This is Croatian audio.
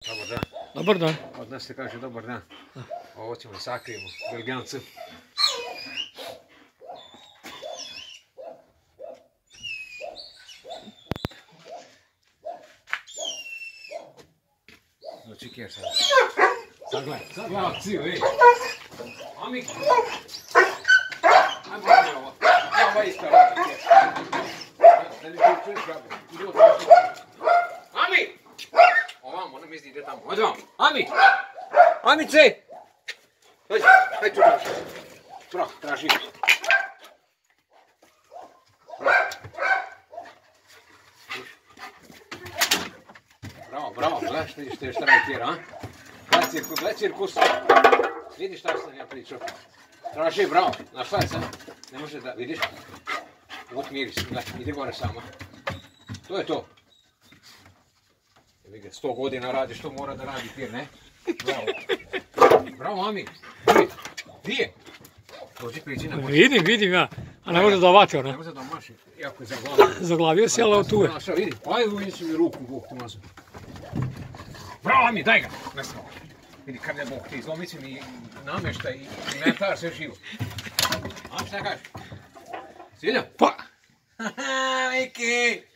Dobar dan. Dobar dan. Od nas se kaže dobar dan. Ovo ćemo da sakrijemo, Belgijancu. Znači, kjer sad. Sad gledaj akciju, ej. Ami! Ajmo ovdje ovo. Ovo je isto rada, kjer. Da li čuješ rada? Ami! Ovamo, ona misli ide tamo. Ode vam. Ami! Amice! Dođi, hajde tu traži. Bravo, traži. Bravo, gledaj šta radi tjera, a? Gledaj cirkus. Vidiš šta sam ja pričao. Traži, bravo, našla je sad. Ne može da, vidiš? Uvijek miris, gledaj, ide gore sama. To je to. 100 godina radi što mora da radi tjer, ne? Bravo. Bravo, Ami. Gdje je? Dođi priđi na maši. Vidim ja. A ne može da ovati ona. Ne može da maši. Jako je zaglavio. Zaglavio si, ali tu je. Našao, vidi. Ajde, uvijek mi ruku, Bog ti mazu. Bravo, Ami, daj ga. Vidi, kad ne Bog ti izlomit si mi namještaj i inventar, sve živo. A, šta kažeš? Svilja? Pa! Haha, Miki!